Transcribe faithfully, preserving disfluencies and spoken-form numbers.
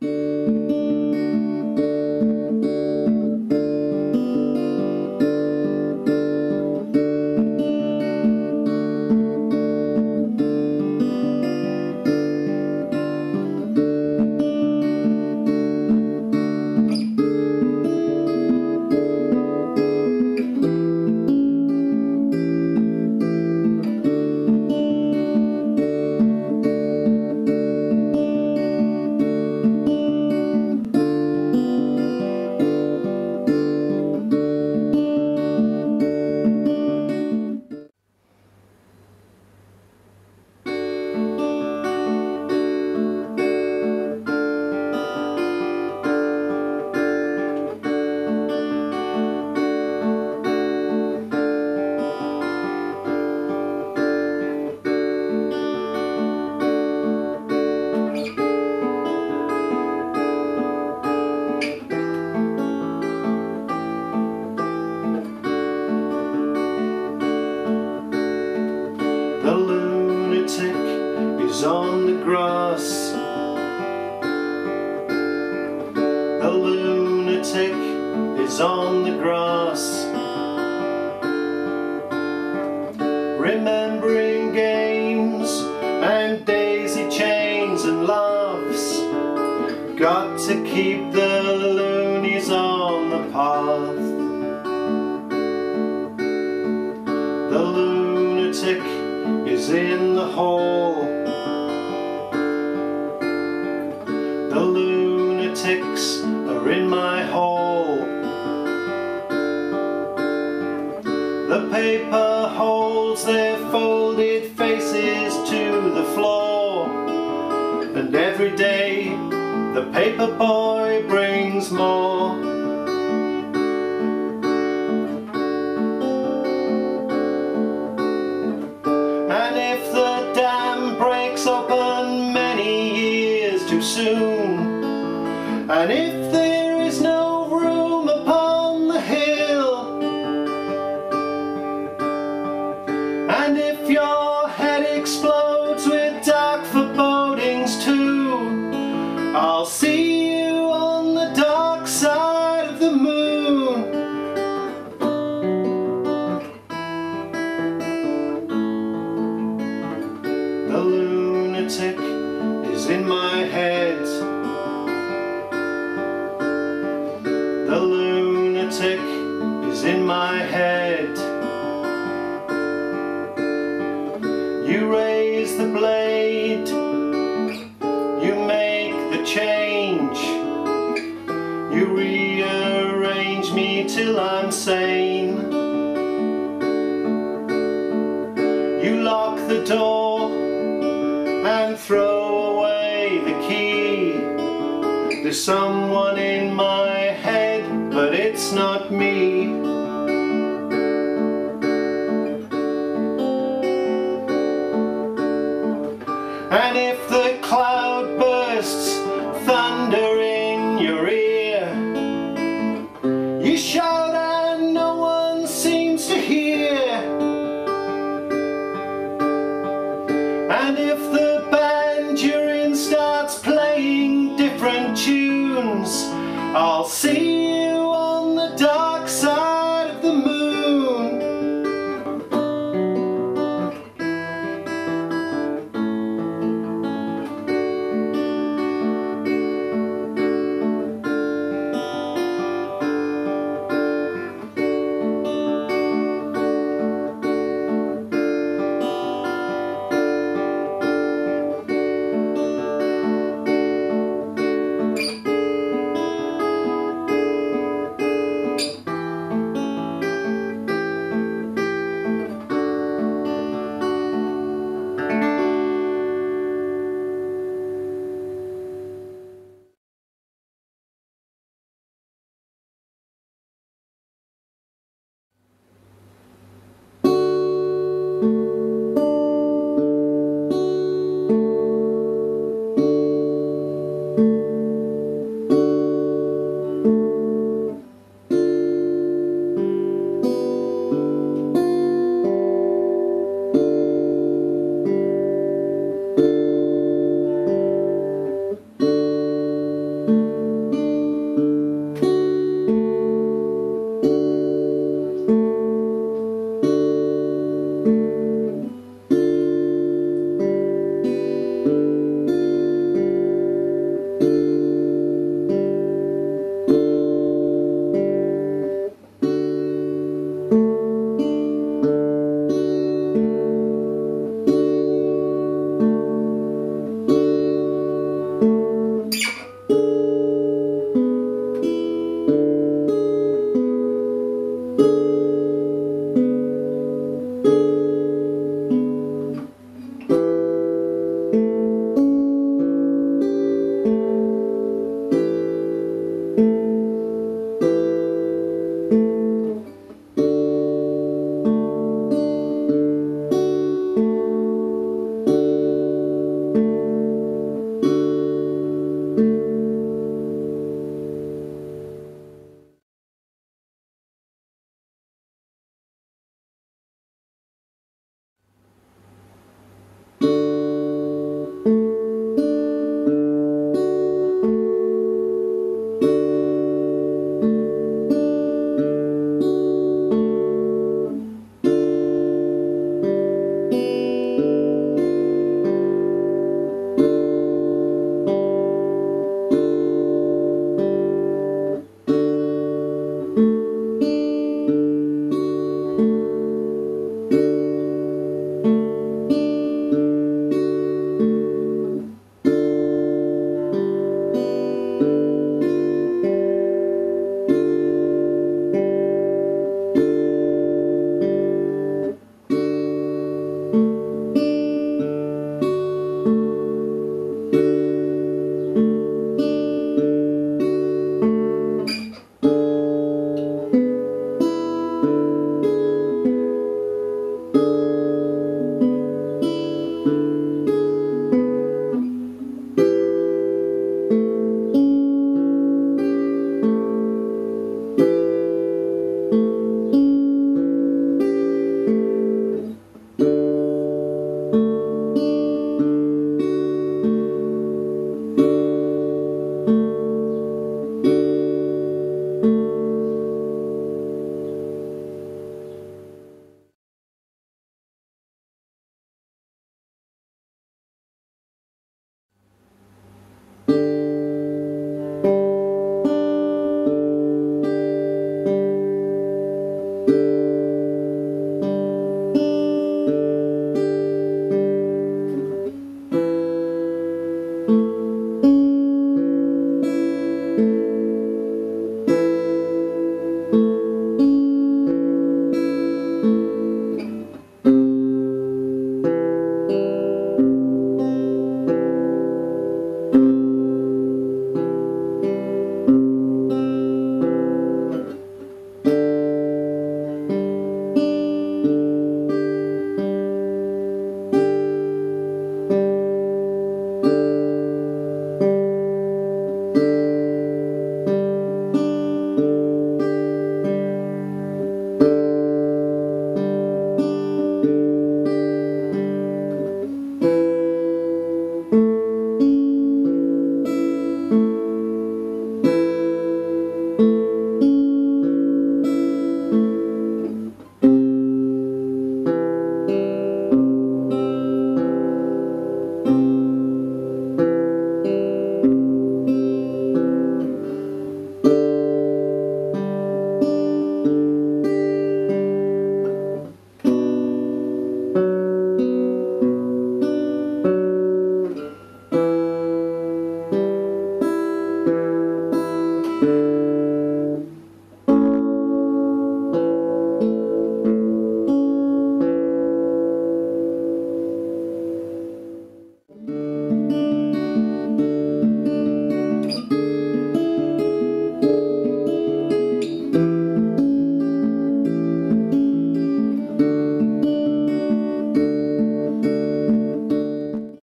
On the grass, the lunatic is on the grass, remembering games and daisy chains and laughs. Got to keep the loonies on the path. The lunatic is in the hall. The lunatics are in my hall. The paper holds their folded faces to the floor, and every day the paper boy brings more. And if the dam breaks open many years too soon, and if there is no room upon the hill, and if your head explodes with dark forebodings too, I'll see you on the dark side of the moon. The lunatic is in my head. The lunatic is in my head. You raise the blade, you make the change, you rearrange me till I'm sane. You lock the door and throw away the key. There's someone in my head, but it's not me. And if the cloud bursts thunder in your ear, you shout and no one seems to hear. And if the band you're in starts playing different tunes, I'll see